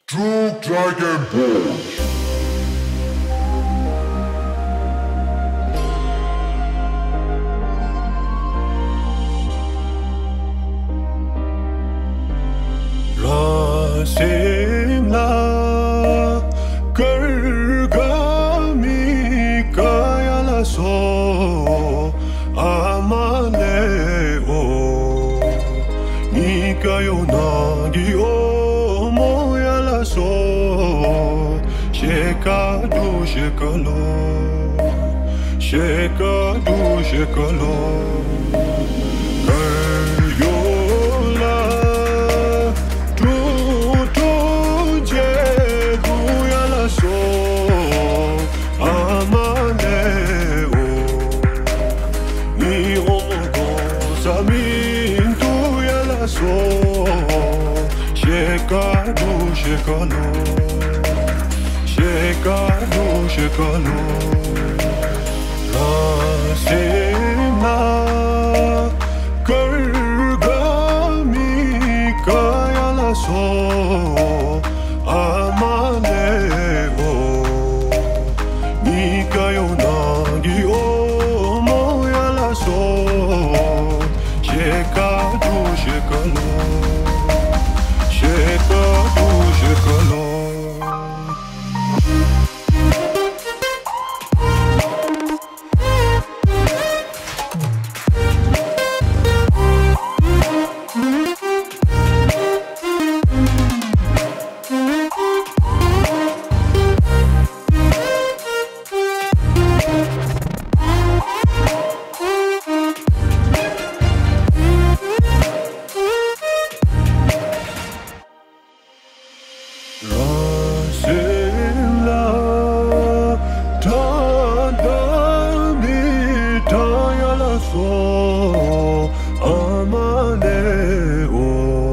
True Dragon Ball. Rasimla Gargami Kayala so Amaleo Nikayo Nagi Moyala so Shekadu Shekalo Shekadu Shekalo Shekadu Shekalo Shekadu Shekalo Rasimla Gargami Kayala so Amaleo Nikayo Nagi Moyala so Shekadu Shekalo Shekadu Shekalo Rasimla Tadami Tayala so Amaleo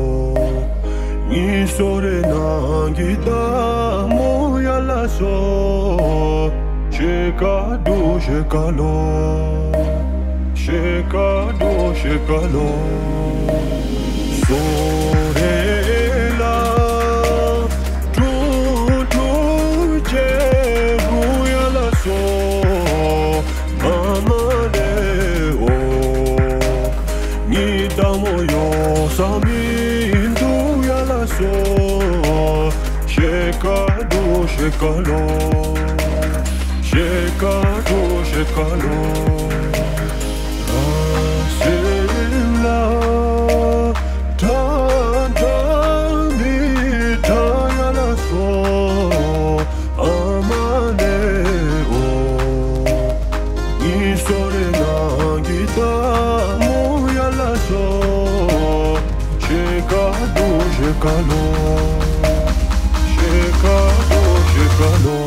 Nisore Nagita Moyala so Shekadu Shekalo Shekadu Shekalo Sorela Samindu yala so Shekadu Shekalo Shekadu Shekalo Rasimla Tadami Tayala so Amaleo Nisore Nagita Moyala so Shekadu Shekalo Shekadu Shekalo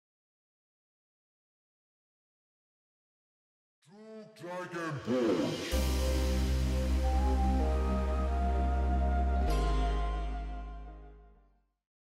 True Dragon Ball.